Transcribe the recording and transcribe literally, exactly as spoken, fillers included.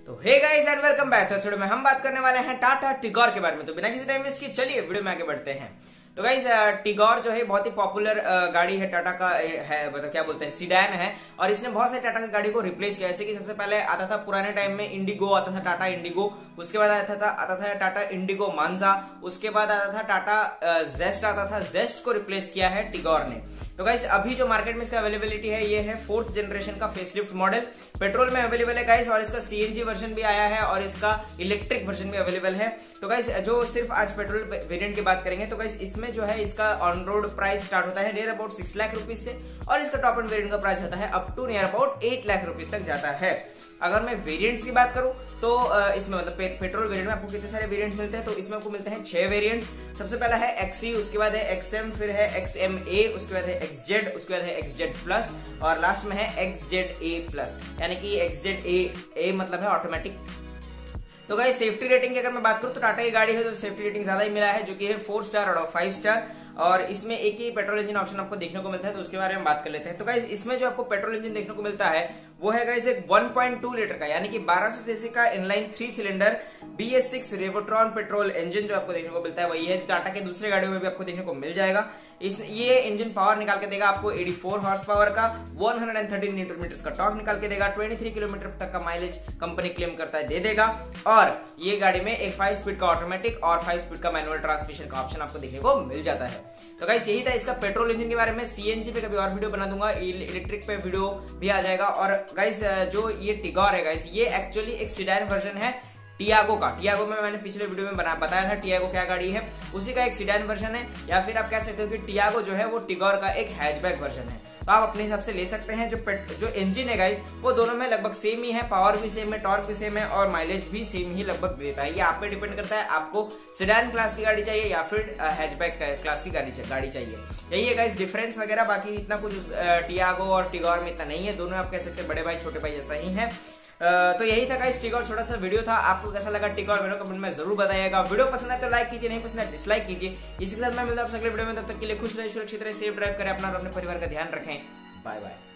तो hey guys and welcome back. तो छोड़ो में हम बात करने वाले हैं टाटा टिगोर के बारे में। तो बिना किसी टाइम वेस्ट किए चलिए वीडियो में आगे बढ़ते हैं। तो गाइस टिगोर जो है बहुत ही पॉपुलर गाड़ी है, टाटा का है, मतलब क्या बोलते हैं सीडैन है, और इसने बहुत सारी टाटा की गाड़ी को रिप्लेस किया। जैसे कि सबसे पहले आता था पुराने टाइम में इंडिगो आता था, टाटा इंडिगो। उसके बाद आता था आता था टाटा इंडिगो मांजा। उसके बाद आता था टाटा जेस्ट आता था, जेस्ट को रिप्लेस किया है टिगोर ने। तो गाइस अभी जो मार्केट में इसका अवेलेबिलिटी है ये है फोर्थ जनरेशन का फेसलिफ्ट मॉडल, पेट्रोल में अवेलेबल है गाइस, और इसका सीएनजी वर्जन भी आया है और इसका इलेक्ट्रिक वर्जन भी अवेलेबल है। तो गाइस जो सिर्फ आज पेट्रोल वेरिएंट की बात करेंगे तो गाइस इसमें जो है इसका ऑन रोड प्राइस स्टार्ट होता है near about six lakh rupees से, और इसका टॉप एंड वेरिएंट का प्राइस होता है up to near about eight lakh rupees तक जाता है। अगर मैं वेरिएंट्स की बात करूं तो इसमें मतलब पे, पेट्रोल वेरिएंट में आपको कितने सारे वेरिएंट्स मिलते हैं, तो इसमें आपको मिलते हैं छह वेरिएंट्स। सबसे पहला है एक्सी, उसके बाद है एक्सएम, फिर है एक्सएमए, उसके बाद है एक्सजेड, उसके बाद है एक्सजेड प्लस, और लास्ट में है एक्सजेड ए प्लस, यानी कि एक्सजेड ए ए मतलब है ऑटोमेटिक। तो गाइस सेफ्टी रेटिंग की अगर मैं बात करूं तो टाटा की गाड़ी है तो सेफ्टी रेटिंग ज्यादा ही मिला है, जो कि है four star out of five star, और इसमें एक ही पेट्रोल इंजन ऑप्शन आपको देखने को मिलता है, तो उसके बारे में बात कर लेते हैं। तो गाइस इसमें जो आपको पेट्रोल इंजन देखने को मिलता है वो है गाइस एक वन पॉइंट टू लीटर का, यानी कि बारह सौ सीसी का inline three cylinder B S six Revotron petrol engine जो आपको देखने को मिलता है वही है, टाटा के दूसरे गाड़ियों में भी आपको देखने को मिल जाएगा। इस ये इंजन पावर निकाल के देगा आपको चौरासी हॉर्स पावर का, one hundred thirteen newton meters का टॉर्क निकाल के देगा, तेईस किलोमीटर तक का माइलेज कंपनी क्लेम करता है दे देगा, और ये गाड़ी में एक फाइव स्पीड का ऑटोमेटिक और फाइव स्पीड का मैनुअल ट्रांसमिशन का ऑप्शन आपको देखने को मिल जाता है। तो गाइस यही था इसका पेट्रोल इंजन के बारे में। सीएनजी पे कभी और वीडियो बना दूंगा, इलेक्ट्रिक पे वीडियो भी आ जाएगा। और गाइस जो ये टिगोर है गाइस ये एक्चुअली एक सीडैन वर्जन है टियागो का। टियागो में मैंने पिछले वीडियो में बना बताया था टियागो क्या गाड़ी है, उसी का एक सीडैन वर्जन है, या फिर आप कह सकते हो कि टियागो जो है वो टिगोर का एक हैचबैक वर्जन है। तो आप अपने हिसाब से ले सकते हैं। जो जो इंजन है गाइस वो दोनों में लगभग सेम ही है, पावर भी सेम है, टॉर्क भी सेम है, और माइलेज भी सेम ही लगभग देता है। ये आप पे डिपेंड करता है आपको सीडैन क्लास की गाड़ी चाहिए या फिर हैचबैक क्लास की गाड़ी गाड़ी चाहिए। यही है गाइस डिफरेंस वगैरह, बाकी इतना कुछ टियागो और टिगोर में इतना नहीं है। दोनों आप कह सकते हैं बड़े भाई छोटे भाई जैसा ही है। तो यही था गाइस टिगोर, छोटा सा वीडियो था। आपको कैसा लगा टिगोर मेरे कमेंट में जरूर बताइएगा। वीडियो पसंद है तो लाइक कीजिए, नहीं पसंद है डिसलाइक कीजिए। इसी के साथ मैं मिलता हूं अगले वीडियो में, तब तक के लिए खुश रहिए, सुरक्षित रहिए, सेफ ड्राइव करें अपना और अपने परिवार का ध्यान रखें। Bye bye.